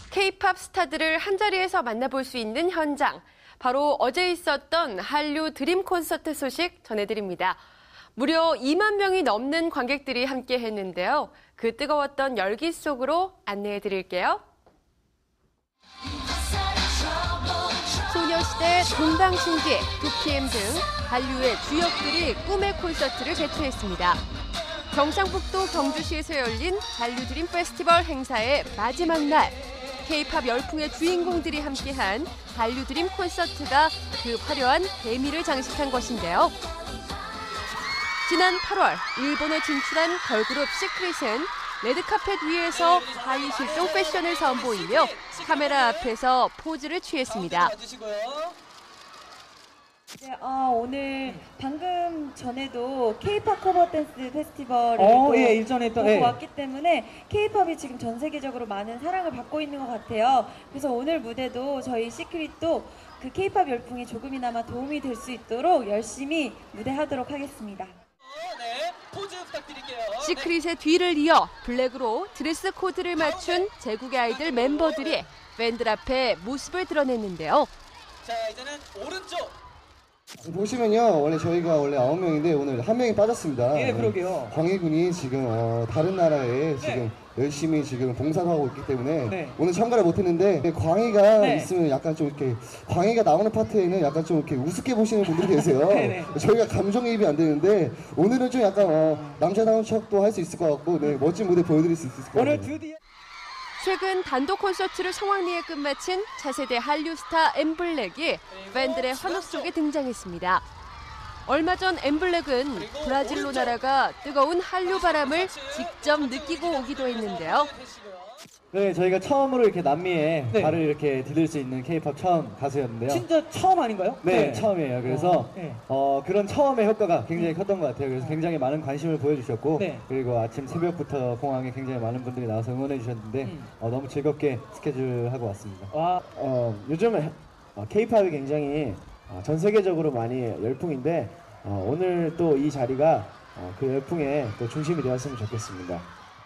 K-팝 스타들을 한자리에서 만나볼 수 있는 현장. 바로 어제 있었던 한류 드림 콘서트 소식 전해드립니다. 무려 2만 명이 넘는 관객들이 함께 했는데요. 그 뜨거웠던 열기 속으로 안내해드릴게요. 소녀시대, 동방신기, 2PM 등 한류의 주역들이 꿈의 콘서트를 개최했습니다. 경상북도 경주시에서 열린 한류 드림 페스티벌 행사의 마지막 날. K-팝 열풍의 주인공들이 함께한 한류 드림 콘서트가 그 화려한 대미를 장식한 것인데요. 지난 8월 일본에 진출한 걸그룹 시크릿은 레드카펫 위에서 하이 실종 패션을 선보이며 카메라 앞에서 포즈를 취했습니다. 네, 오늘 방금 전에도 K-팝 커버 댄스 페스티벌을 일전에 또 보고 왔기 때문에 K-팝이 지금 전 세계적으로 많은 사랑을 받고 있는 것 같아요. 그래서 오늘 무대도 저희 시크릿도 그 K-팝 열풍에 조금이나마 도움이 될 수 있도록 열심히 무대하도록 하겠습니다. 네, 포즈 부탁드릴게요. 시크릿의 뒤를 이어 블랙으로 드레스 코드를 맞춘 제국의 아이들 멤버들이 팬들 앞에 모습을 드러냈는데요. 자, 이제는 오른쪽. 보시면요, 원래 저희가 원래 9명인데 오늘 1명이 빠졌습니다. 예, 그러게요. 광희 군이 지금 다른 나라에 지금 열심히 지금 봉사를 하고 있기 때문에 오늘 참가를 못했는데 광희가 있으면 약간 좀 이렇게 광희가 나오는 파트에는 약간 좀 이렇게 우습게 보시는 분들이 계세요. 저희가 감정이입이 안 되는데 오늘은 좀 약간 남자다운 척도 할 수 있을 것 같고 멋진 무대 보여드릴 수 있을 것 같아요. 오늘 드디어 최근 단독 콘서트를 성황리에 끝마친 차세대 한류 스타 엠블랙이 팬들의 환호 속에 등장했습니다. 얼마 전 엠블랙은 브라질로 날아가 뜨거운 한류 바람을 직접 느끼고 오기도 했는데요. 네, 저희가 처음으로 이렇게 남미에 발을 이렇게 디딜 수 있는 K-팝 처음 가수였는데요. 진짜 처음 아닌가요? 네, 처음이에요. 그래서 그런 처음의 효과가 굉장히 컸던 것 같아요. 그래서 굉장히 많은 관심을 보여주셨고 그리고 아침 새벽부터 공항에 굉장히 많은 분들이 나와서 응원해 주셨는데 너무 즐겁게 스케줄 하고 왔습니다. 요즘은 K-팝이 굉장히 전 세계적으로 많이 열풍인데 오늘 또 이 자리가 그 열풍의 또 중심이 되었으면 좋겠습니다.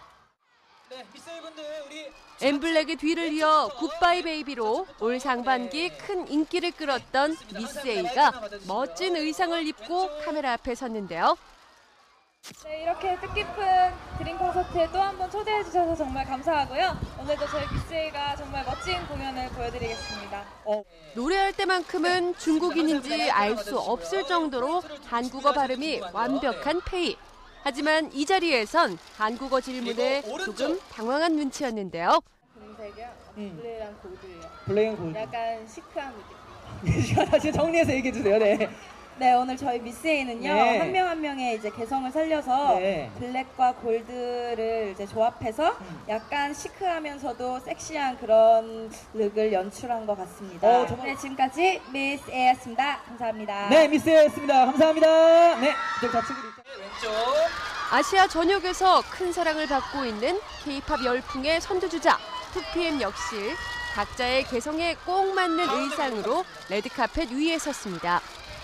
네, 미스터분들 우리 엠블랙의 뒤를 이어 굿바이 베이비로 올 상반기 큰 인기를 끌었던 미스 A가 멋진 의상을 입고 카메라 앞에 섰는데요. 네, 이렇게 뜻깊은 드림 콘서트에 또 한 번 초대해 주셔서 정말 감사하고요. 오늘도 저희 미스에이가 정말 멋진 공연을 보여드리겠습니다. 노래할 때만큼은 중국인인지 알 수 없을 정도로 한국어 발음이 완벽한 페이. 하지만 이 자리에선 한국어 질문에 조금 당황한 눈치였는데요. 검색이요? 블레랑 골드예요. 블랙 골드. 약간 시크한 무대. 다시 정리해서 얘기해 주세요. 네. 네, 오늘 저희 미스에이는요, 한 명 한 명의 이제 개성을 살려서 블랙과 골드를 이제 조합해서 약간 시크하면서도 섹시한 그런 룩을 연출한 것 같습니다. 네, 지금까지 미스에이였습니다. 감사합니다. 네, 미스였습니다. 감사합니다. 네, 이쪽 좌측으로 왼쪽. 아시아 전역에서 큰 사랑을 받고 있는 K-팝 열풍의 선두주자 2PM 역시 각자의 개성에 꼭 맞는 의상으로 레드카펫 위에 섰습니다.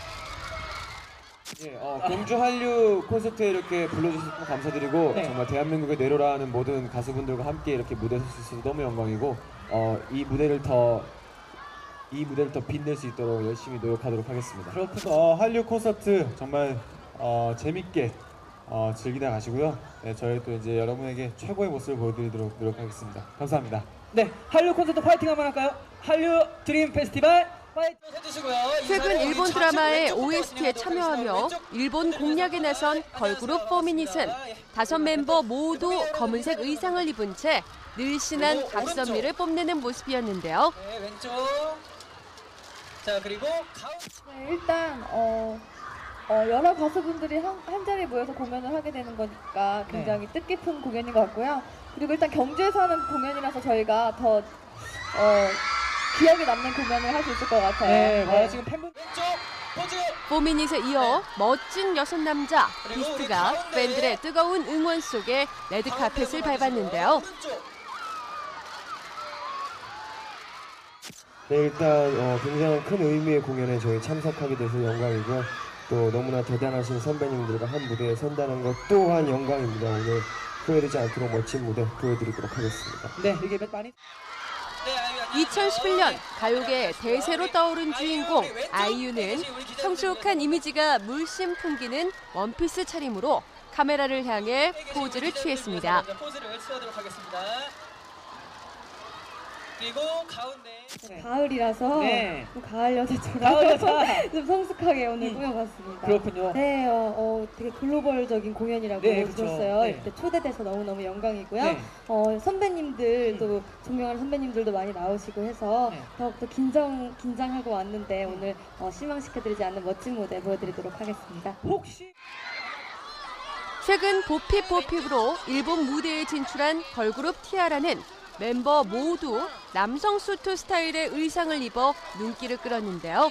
공주 한류 콘서트에 이렇게 불러주셔서 감사드리고 정말 대한민국의 내로라는 모든 가수분들과 함께 이렇게 무대에 설 수 있어서 너무 영광이고 이 무대를 더 빛낼 수 있도록 열심히 노력하도록 하겠습니다. 그렇군요. 한류 콘서트 정말 재밌게 즐기다 가시고요. 네, 저희 또 이제 여러분에게 최고의 모습을 보여드리도록 노력하겠습니다. 감사합니다. 네, 한류 콘서트 파이팅 한번 할까요? 한류 드림 페스티벌 파이팅 해주시고요. 최근 일본 드라마의 OST에 참여하며 일본 공략에 나선 걸그룹 포미닛은 5멤버 모두 검은색 의상을 입은 채 늘씬한 각선미를 뽐내는 모습이었는데요. 네, 왼쪽. 자, 그리고 네, 일단 여러 가수분들이 한 자리에 모여서 공연을 하게 되는 거니까 굉장히 뜻깊은 공연인 것 같고요. 그리고 일단 경주에서 하는 공연이라서 저희가 더 기억에 남는 공연을 할 수 있을 것 같아요. 네, 지금 팬분 왼쪽 포즈. 포미닛에 이어 멋진 6남자 비스트가 팬들의 뜨거운 응원 속에 레드카펫을 밟았는데요. 네, 일단 굉장히 큰 의미의 공연에 저희 참석하게 돼서 영광이고요. 또 너무나 대단하신 선배님들과 한 무대에 선다는 것 또한 영광입니다. 오늘 후회되지 않도록 멋진 무대 보여드리도록 하겠습니다. 네, 이게 많이 2011년 가요계 대세로 떠오른 주인공 아이유는 성숙한 이미지가 물씬 풍기는 원피스 차림으로 카메라를 향해 포즈를 취했습니다. 포즈를 취하도록 하겠습니다. 그리고 가운데 가을이라서 네. 좀 가을 여자처럼 가을 여자. 좀 성숙하게 오늘 꾸며봤습니다. 그렇군요. 네, 되게 글로벌적인 공연이라고 네, 그렇죠. 들었어요. 네. 이렇게 초대돼서 너무너무 영광이고요. 네. 선배님들 또 존경하는 선배님들도 많이 나오시고 해서 네. 더욱더 긴장하고 왔는데 오늘 실망시켜드리지 않는 멋진 무대 보여드리도록 하겠습니다. 혹시 최근 보핍보핍으로 일본 무대에 진출한 걸그룹 티아라는 멤버 모두 남성 수트 스타일의 의상을 입어 눈길을 끌었는데요.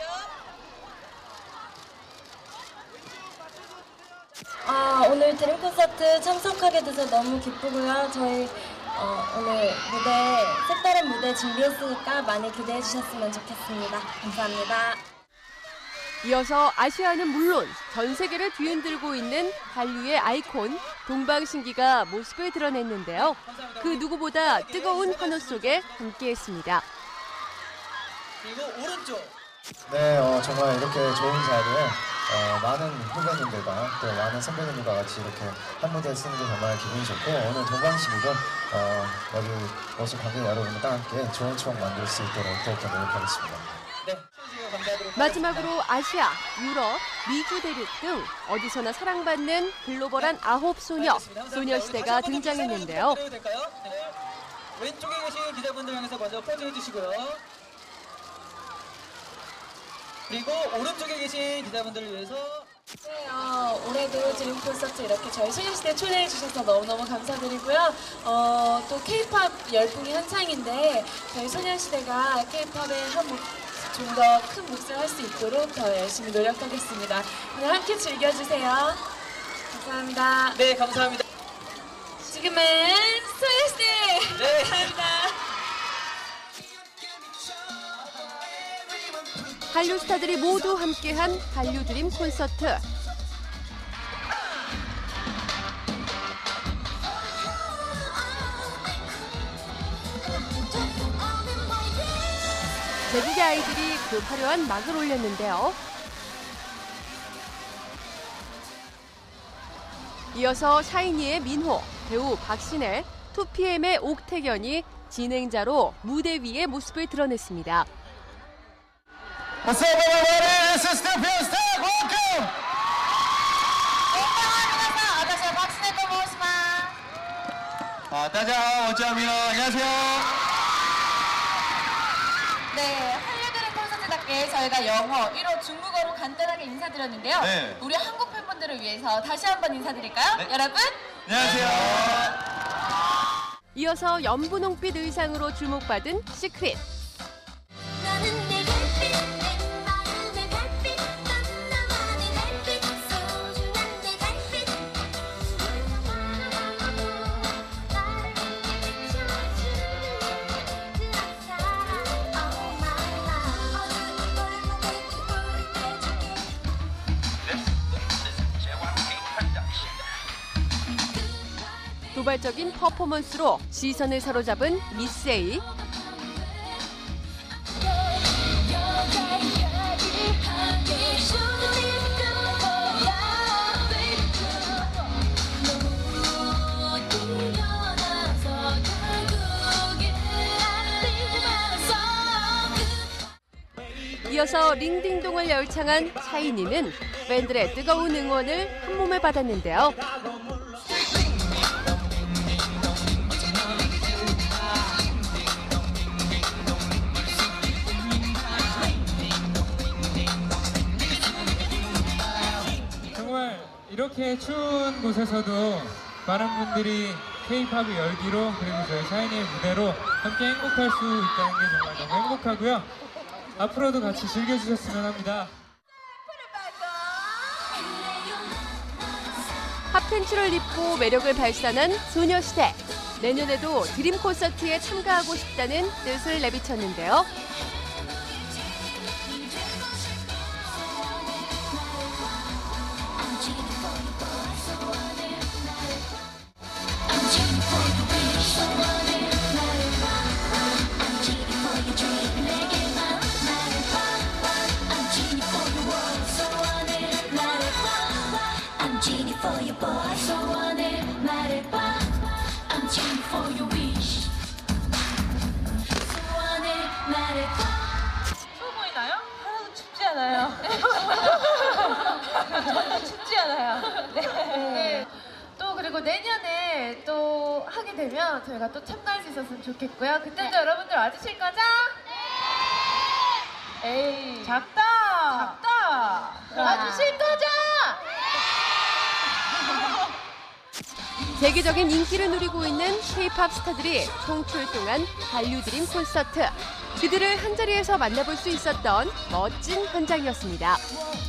오늘 드림 콘서트 참석하게 돼서 너무 기쁘고요. 저희 오늘 색다른 무대 준비했으니까 많이 기대해 주셨으면 좋겠습니다. 감사합니다. 이어서 아시아는 물론 전 세계를 뒤흔들고 있는 한류의 아이콘 동방신기가 모습을 드러냈는데요. 그 누구보다 뜨거운 환호 속에 함께했습니다. 그리고 오른쪽. 네, 정말 이렇게 좋은 자리에 많은 후배님들과 또 많은 선배님들과 같이 이렇게 한 무대에 쓰는 게 정말 기분이 좋고 오늘 동방신기도 여기 오신 관객 여러분들과 함께 좋은 추억 만들 수 있도록 더욱더 노력하겠습니다. 네. 마지막으로 아시아, 유럽, 미주 대륙 등 어디서나 사랑받는 글로벌한 9소녀, 소녀시대가 등장했는데요. 네. 왼쪽에 계신 기자분들 향해서 먼저 포즈 해주시고요. 그리고 오른쪽에 계신 기자분들을 위해서 네, 올해도 드림 콘서트 이렇게 저희 소녀시대 초대해 주셔서 너무너무 감사드리고요. 또 K-팝 열풍이 한창인데 저희 소녀시대가 K-팝의 좀 더 큰 몫을 할 수 있도록 더 열심히 노력하겠습니다. 오늘 함께 즐겨주세요. 감사합니다. 네, 감사합니다. 지금은 소녀시대! 네. 감사합니다. 한류 스타들이 모두 함께한 한류 드림 콘서트. 제국의 아이들이 그 화려한 막을 올렸는데요. 이어서 샤이니의 민호, 배우 박신혜, 2PM의 옥태견이 진행자로 무대 위의 모습을 드러냈습니다. What's up, everybody? This is 2PM Stack. Welcome. 안녕하세요. 박신혜と申します。 大家好，我叫민호. 안녕하세요. 네, 한류드림 콘서트답게 저희가 영어, 1호 중국어로 간단하게 인사드렸는데요. 네. 우리 한국 팬분들을 위해서 다시 한번 인사드릴까요? 네. 여러분, 안녕하세요. 이어서 연분홍빛 의상으로 주목받은 시크릿. 도발적인 퍼포먼스로 시선을 사로잡은 미스 A. 이어서 링딩동을 열창한 샤이니는 팬들의 뜨거운 응원을 한몸에 받았는데요. 정말 이렇게 추운 곳에서도 많은 분들이 K-팝의 열기로 그리고 저희 샤이니의 무대로 함께 행복할 수 있다는 게 정말 너무 행복하고요. 앞으로도 같이 즐겨주셨으면 합니다. 핫팬츠를 입고 매력을 발산한 소녀시대. 내년에도 드림 콘서트에 참가하고 싶다는 뜻을 내비쳤는데요. 저는 춥지 않아요. 네. 또 그리고 내년에 또 하게 되면 저희가 또 참가할 수 있었으면 좋겠고요. 그때도 여러분들 와주실 거죠? 네! 에이, 작다! 와주실 거죠? 세계적인 인기를 누리고 있는 K-팝 스타들이 총출동한 한류 드림 콘서트. 그들을 한자리에서 만나볼 수 있었던 멋진 현장이었습니다.